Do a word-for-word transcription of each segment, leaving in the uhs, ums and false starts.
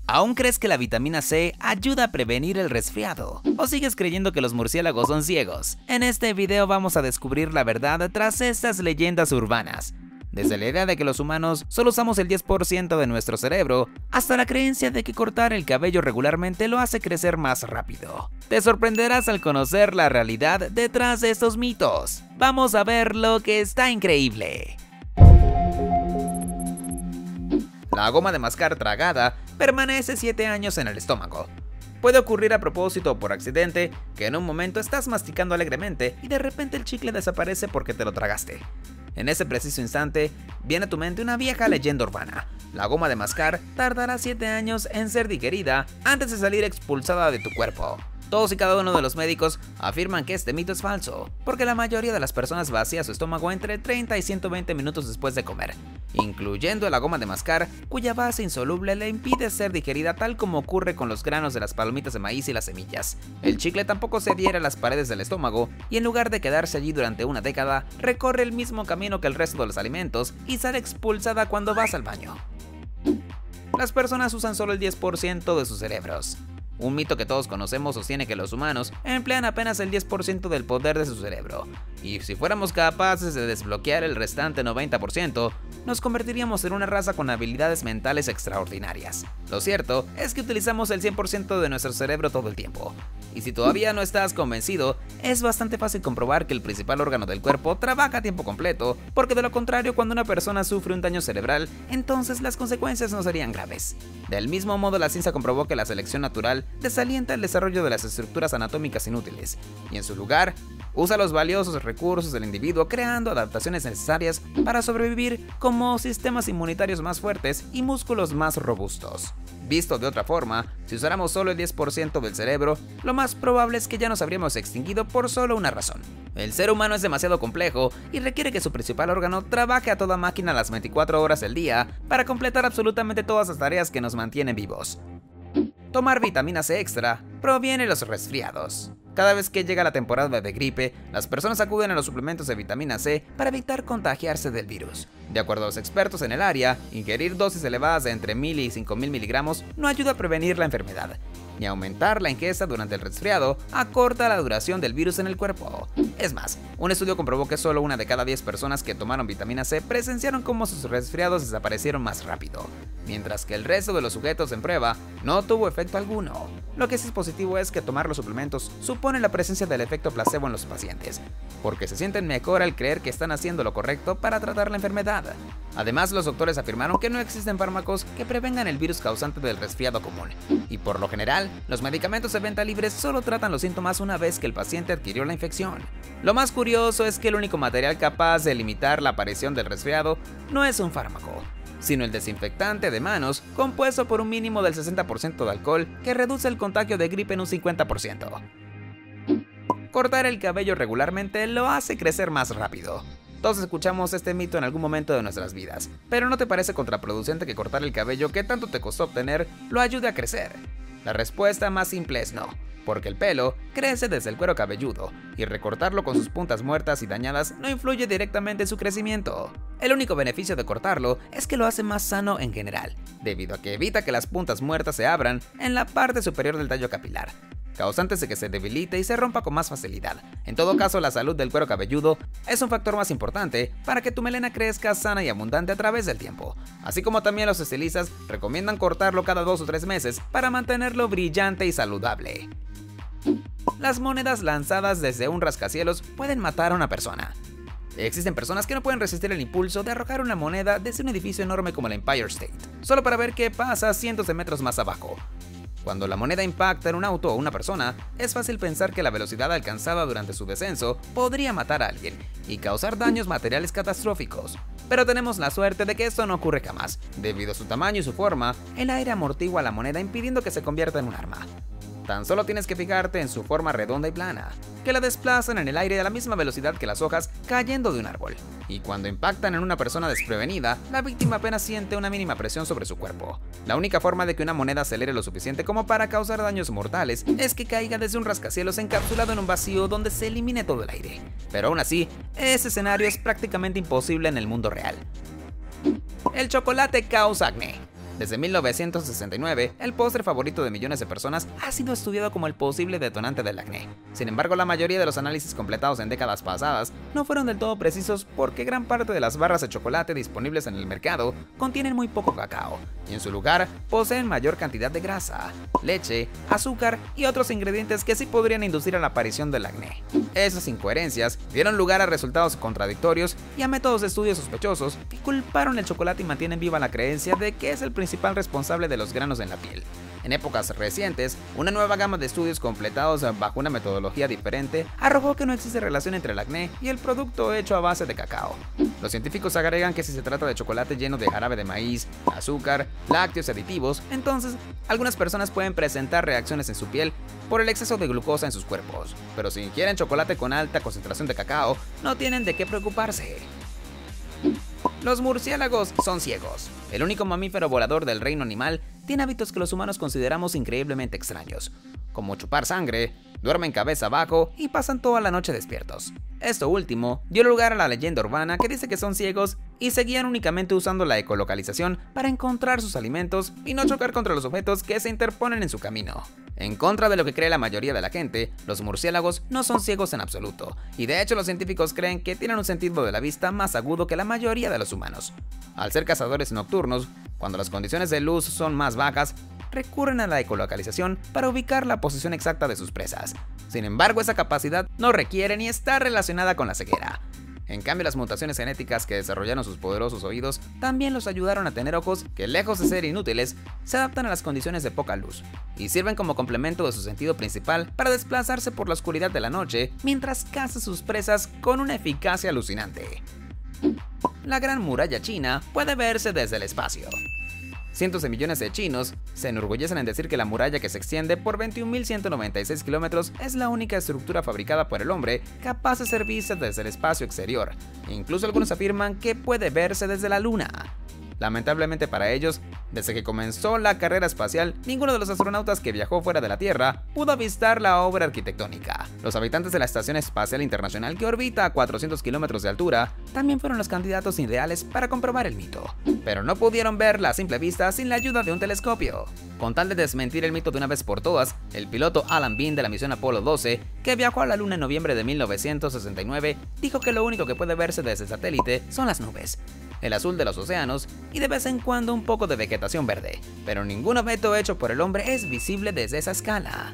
¿Aún crees que la vitamina C ayuda a prevenir el resfriado? ¿O sigues creyendo que los murciélagos son ciegos? En este video vamos a descubrir la verdad tras estas leyendas urbanas. Desde la idea de que los humanos solo usamos el diez por ciento de nuestro cerebro, hasta la creencia de que cortar el cabello regularmente lo hace crecer más rápido. Te sorprenderás al conocer la realidad detrás de estos mitos. Vamos a ver lo que está increíble. La goma de mascar tragada permanece siete años en el estómago. Puede ocurrir a propósito o por accidente que en un momento estás masticando alegremente y de repente el chicle desaparece porque te lo tragaste. En ese preciso instante viene a tu mente una vieja leyenda urbana. La goma de mascar tardará siete años en ser digerida antes de salir expulsada de tu cuerpo. Todos y cada uno de los médicos afirman que este mito es falso, porque la mayoría de las personas vacía su estómago entre treinta y ciento veinte minutos después de comer, incluyendo la goma de mascar, cuya base insoluble le impide ser digerida tal como ocurre con los granos de las palomitas de maíz y las semillas. El chicle tampoco se adhiere a las paredes del estómago y en lugar de quedarse allí durante una década, recorre el mismo camino que el resto de los alimentos y sale expulsada cuando vas al baño. Las personas usan solo el diez por ciento de sus cerebros. Un mito que todos conocemos sostiene que los humanos emplean apenas el diez por ciento del poder de su cerebro, y si fuéramos capaces de desbloquear el restante noventa por ciento, nos convertiríamos en una raza con habilidades mentales extraordinarias. Lo cierto es que utilizamos el cien por ciento de nuestro cerebro todo el tiempo, y si todavía no estás convencido, es bastante fácil comprobar que el principal órgano del cuerpo trabaja a tiempo completo, porque de lo contrario, cuando una persona sufre un daño cerebral, entonces las consecuencias no serían graves. Del mismo modo, la ciencia comprobó que la selección natural desalienta el desarrollo de las estructuras anatómicas inútiles, y en su lugar, usa los valiosos recursos del individuo creando adaptaciones necesarias para sobrevivir, como sistemas inmunitarios más fuertes y músculos más robustos. Visto de otra forma, si usáramos solo el diez por ciento del cerebro, lo más probable es que ya nos habríamos extinguido por solo una razón. El ser humano es demasiado complejo y requiere que su principal órgano trabaje a toda máquina las veinticuatro horas del día para completar absolutamente todas las tareas que nos mantienen vivos. Tomar vitamina C extra proviene de los resfriados. Cada vez que llega la temporada de gripe, las personas acuden a los suplementos de vitamina C para evitar contagiarse del virus. De acuerdo a los expertos en el área, ingerir dosis elevadas de entre mil y cinco mil miligramos no ayuda a prevenir la enfermedad, ni aumentar la ingesta durante el resfriado acorta la duración del virus en el cuerpo. Es más, un estudio comprobó que solo una de cada diez personas que tomaron vitamina C presenciaron cómo sus resfriados desaparecieron más rápido, mientras que el resto de los sujetos en prueba no tuvo efecto alguno. Lo que sí es positivo es que tomar los suplementos supone la presencia del efecto placebo en los pacientes, porque se sienten mejor al creer que están haciendo lo correcto para tratar la enfermedad. Además, los doctores afirmaron que no existen fármacos que prevengan el virus causante del resfriado común, y por lo general, los medicamentos de venta libre solo tratan los síntomas una vez que el paciente adquirió la infección. Lo más curioso es que el único material capaz de limitar la aparición del resfriado no es un fármaco, sino el desinfectante de manos compuesto por un mínimo del sesenta por ciento de alcohol que reduce el contagio de gripe en un cincuenta por ciento. Cortar el cabello regularmente lo hace crecer más rápido. Todos escuchamos este mito en algún momento de nuestras vidas, pero ¿no te parece contraproducente que cortar el cabello que tanto te costó obtener lo ayude a crecer? La respuesta más simple es no, porque el pelo crece desde el cuero cabelludo, y recortarlo con sus puntas muertas y dañadas no influye directamente en su crecimiento. El único beneficio de cortarlo es que lo hace más sano en general, debido a que evita que las puntas muertas se abran en la parte superior del tallo capilar, causantes de que se debilite y se rompa con más facilidad. En todo caso, la salud del cuero cabelludo es un factor más importante para que tu melena crezca sana y abundante a través del tiempo, así como también los estilistas recomiendan cortarlo cada dos o tres meses para mantenerlo brillante y saludable. Las monedas lanzadas desde un rascacielos pueden matar a una persona. Existen personas que no pueden resistir el impulso de arrojar una moneda desde un edificio enorme como el Empire State, solo para ver qué pasa cientos de metros más abajo. Cuando la moneda impacta en un auto o una persona, es fácil pensar que la velocidad alcanzada durante su descenso podría matar a alguien y causar daños materiales catastróficos. Pero tenemos la suerte de que esto no ocurre jamás. Debido a su tamaño y su forma, el aire amortigua la moneda impidiendo que se convierta en un arma. Tan solo tienes que fijarte en su forma redonda y plana, que la desplazan en el aire a la misma velocidad que las hojas cayendo de un árbol. Y cuando impactan en una persona desprevenida, la víctima apenas siente una mínima presión sobre su cuerpo. La única forma de que una moneda acelere lo suficiente como para causar daños mortales es que caiga desde un rascacielos encapsulado en un vacío donde se elimine todo el aire. Pero aún así, ese escenario es prácticamente imposible en el mundo real. El chocolate causa acné. Desde mil novecientos sesenta y nueve, el postre favorito de millones de personas ha sido estudiado como el posible detonante del acné. Sin embargo, la mayoría de los análisis completados en décadas pasadas no fueron del todo precisos porque gran parte de las barras de chocolate disponibles en el mercado contienen muy poco cacao, y en su lugar poseen mayor cantidad de grasa, leche, azúcar y otros ingredientes que sí podrían inducir a la aparición del acné. Esas incoherencias dieron lugar a resultados contradictorios y a métodos de estudio sospechosos que culparon el chocolate y mantienen viva la creencia de que es el principal responsable de los granos en la piel. En épocas recientes, una nueva gama de estudios completados bajo una metodología diferente arrojó que no existe relación entre el acné y el producto hecho a base de cacao. Los científicos agregan que si se trata de chocolate lleno de jarabe de maíz, azúcar, lácteos y aditivos, entonces algunas personas pueden presentar reacciones en su piel por el exceso de glucosa en sus cuerpos, pero si ingieren chocolate con alta concentración de cacao, no tienen de qué preocuparse. Los murciélagos son ciegos. El único mamífero volador del reino animal tiene hábitos que los humanos consideramos increíblemente extraños, como chupar sangre, duermen cabeza abajo y pasan toda la noche despiertos. Esto último dio lugar a la leyenda urbana que dice que son ciegos y se guían únicamente usando la ecolocalización para encontrar sus alimentos y no chocar contra los objetos que se interponen en su camino. En contra de lo que cree la mayoría de la gente, los murciélagos no son ciegos en absoluto, y de hecho los científicos creen que tienen un sentido de la vista más agudo que la mayoría de los humanos. Al ser cazadores nocturnos, cuando las condiciones de luz son más bajas, recurren a la ecolocalización para ubicar la posición exacta de sus presas. Sin embargo, esa capacidad no requiere ni está relacionada con la ceguera. En cambio, las mutaciones genéticas que desarrollaron sus poderosos oídos también los ayudaron a tener ojos que, lejos de ser inútiles, se adaptan a las condiciones de poca luz y sirven como complemento de su sentido principal para desplazarse por la oscuridad de la noche mientras caza sus presas con una eficacia alucinante. La Gran Muralla China puede verse desde el espacio. Cientos de millones de chinos se enorgullecen en decir que la muralla, que se extiende por veintiún mil ciento noventa y seis kilómetros, es la única estructura fabricada por el hombre capaz de ser vista desde el espacio exterior. Incluso algunos afirman que puede verse desde la luna. Lamentablemente para ellos, desde que comenzó la carrera espacial, ninguno de los astronautas que viajó fuera de la Tierra pudo avistar la obra arquitectónica. Los habitantes de la Estación Espacial Internacional, que orbita a cuatrocientos kilómetros de altura, también fueron los candidatos ideales para comprobar el mito, pero no pudieron verla a simple vista sin la ayuda de un telescopio. Con tal de desmentir el mito de una vez por todas, el piloto Alan Bean de la misión Apolo doce, que viajó a la Luna en noviembre de mil novecientos sesenta y nueve, dijo que lo único que puede verse desde el satélite son las nubes, el azul de los océanos y de vez en cuando un poco de vegetación verde, pero ningún objeto hecho por el hombre es visible desde esa escala.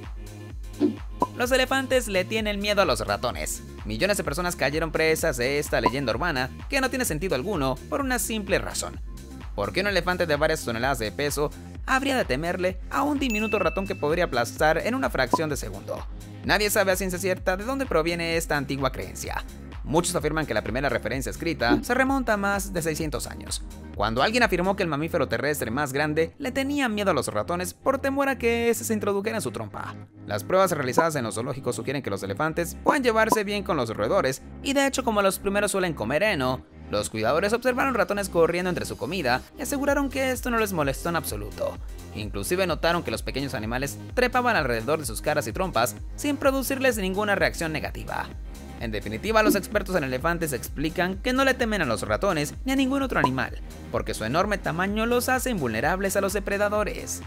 Los elefantes le tienen miedo a los ratones. Millones de personas cayeron presas de esta leyenda urbana que no tiene sentido alguno por una simple razón. ¿Por qué un elefante de varias toneladas de peso habría de temerle a un diminuto ratón que podría aplastar en una fracción de segundo? Nadie sabe a ciencia cierta de dónde proviene esta antigua creencia. Muchos afirman que la primera referencia escrita se remonta a más de seiscientos años, cuando alguien afirmó que el mamífero terrestre más grande le tenía miedo a los ratones por temor a que ese se introdujera en su trompa. Las pruebas realizadas en los zoológicos sugieren que los elefantes pueden llevarse bien con los roedores, y de hecho, como los primeros suelen comer heno, los cuidadores observaron ratones corriendo entre su comida y aseguraron que esto no les molestó en absoluto. Inclusive notaron que los pequeños animales trepaban alrededor de sus caras y trompas sin producirles ninguna reacción negativa. En definitiva, los expertos en elefantes explican que no le temen a los ratones ni a ningún otro animal, porque su enorme tamaño los hace invulnerables a los depredadores.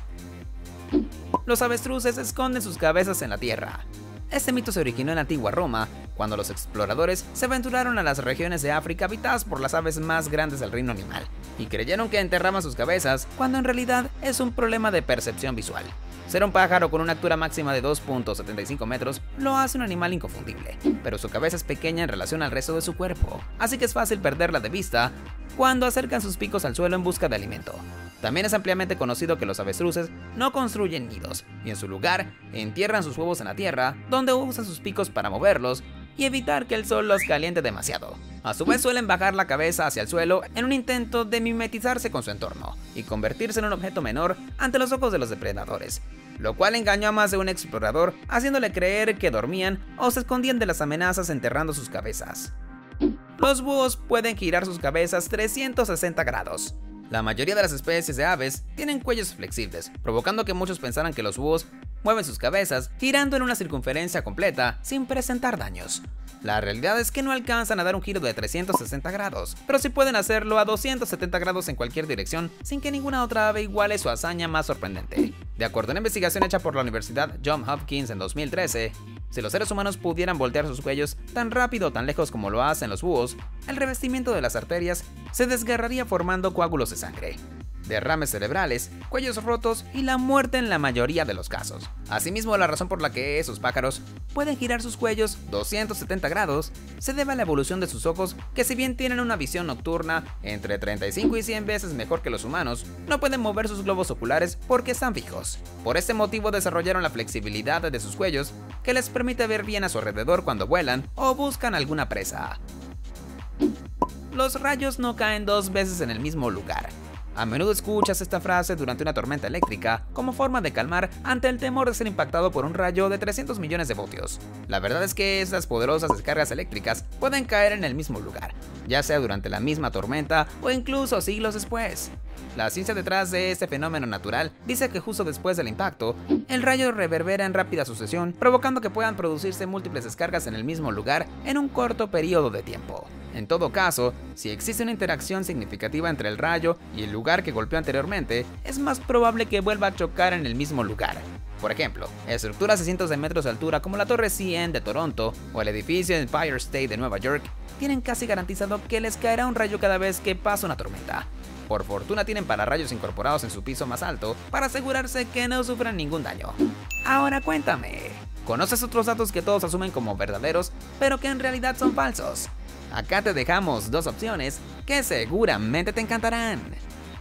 Los avestruces esconden sus cabezas en la tierra. Este mito se originó en la antigua Roma, cuando los exploradores se aventuraron a las regiones de África habitadas por las aves más grandes del reino animal, y creyeron que enterraban sus cabezas, cuando en realidad es un problema de percepción visual. Ser un pájaro con una altura máxima de dos punto setenta y cinco metros lo hace un animal inconfundible, pero su cabeza es pequeña en relación al resto de su cuerpo, así que es fácil perderla de vista cuando acercan sus picos al suelo en busca de alimento. También es ampliamente conocido que los avestruces no construyen nidos, y en su lugar entierran sus huevos en la tierra, donde usan sus picos para moverlos y evitar que el sol los caliente demasiado. A su vez suelen bajar la cabeza hacia el suelo en un intento de mimetizarse con su entorno y convertirse en un objeto menor ante los ojos de los depredadores, lo cual engañó a más de un explorador, haciéndole creer que dormían o se escondían de las amenazas enterrando sus cabezas. Los búhos pueden girar sus cabezas trescientos sesenta grados. La mayoría de las especies de aves tienen cuellos flexibles, provocando que muchos pensaran que los búhos mueven sus cabezas girando en una circunferencia completa sin presentar daños. La realidad es que no alcanzan a dar un giro de trescientos sesenta grados, pero sí pueden hacerlo a doscientos setenta grados en cualquier dirección sin que ninguna otra ave iguale su hazaña más sorprendente. De acuerdo a una investigación hecha por la Universidad Johns Hopkins en dos mil trece, si los seres humanos pudieran voltear sus cuellos tan rápido o tan lejos como lo hacen los búhos, el revestimiento de las arterias se desgarraría formando coágulos de sangre, derrames cerebrales, cuellos rotos y la muerte en la mayoría de los casos. Asimismo, la razón por la que esos pájaros pueden girar sus cuellos doscientos setenta grados se debe a la evolución de sus ojos, que si bien tienen una visión nocturna entre treinta y cinco y cien veces mejor que los humanos, no pueden mover sus globos oculares porque están fijos. Por este motivo desarrollaron la flexibilidad de sus cuellos, que les permite ver bien a su alrededor cuando vuelan o buscan alguna presa. Los rayos no caen dos veces en el mismo lugar. A menudo escuchas esta frase durante una tormenta eléctrica como forma de calmar ante el temor de ser impactado por un rayo de trescientos millones de voltios. La verdad es que estas poderosas descargas eléctricas pueden caer en el mismo lugar, ya sea durante la misma tormenta o incluso siglos después. La ciencia detrás de este fenómeno natural dice que justo después del impacto, el rayo reverbera en rápida sucesión, provocando que puedan producirse múltiples descargas en el mismo lugar en un corto periodo de tiempo. En todo caso, si existe una interacción significativa entre el rayo y el lugar que golpeó anteriormente, es más probable que vuelva a chocar en el mismo lugar. Por ejemplo, estructuras de cientos de metros de altura como la Torre C N de Toronto o el edificio Empire State de Nueva York tienen casi garantizado que les caerá un rayo cada vez que pasa una tormenta. Por fortuna tienen pararrayos incorporados en su piso más alto para asegurarse que no sufran ningún daño. Ahora cuéntame, ¿conoces otros datos que todos asumen como verdaderos, pero que en realidad son falsos? Acá te dejamos dos opciones que seguramente te encantarán.